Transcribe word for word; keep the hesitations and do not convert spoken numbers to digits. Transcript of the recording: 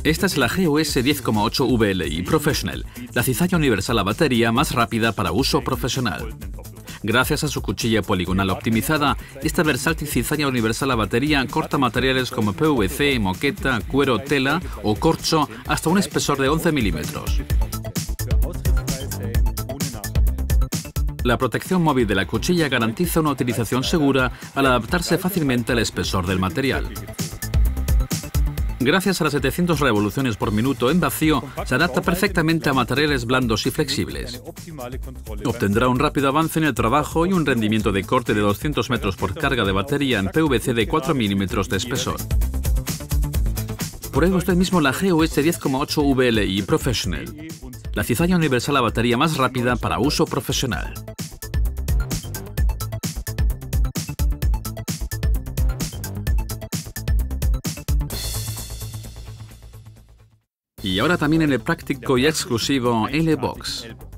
Esta es la G U S diez coma ocho V L I Professional, la cizalla universal a batería más rápida para uso profesional. Gracias a su cuchilla poligonal optimizada, esta versátil cizalla universal a batería corta materiales como P V C, moqueta, cuero, tela o corcho hasta un espesor de once milímetros. La protección móvil de la cuchilla garantiza una utilización segura al adaptarse fácilmente al espesor del material. Gracias a las setecientas revoluciones por minuto en vacío, se adapta perfectamente a materiales blandos y flexibles. Obtendrá un rápido avance en el trabajo y un rendimiento de corte de doscientos metros por carga de batería en P V C de cuatro milímetros de espesor. Pruebe usted mismo la G U S diez coma ocho V L I Professional, la cizalla universal a batería más rápida para uso profesional. Y ahora también en el práctico y exclusivo L-Box.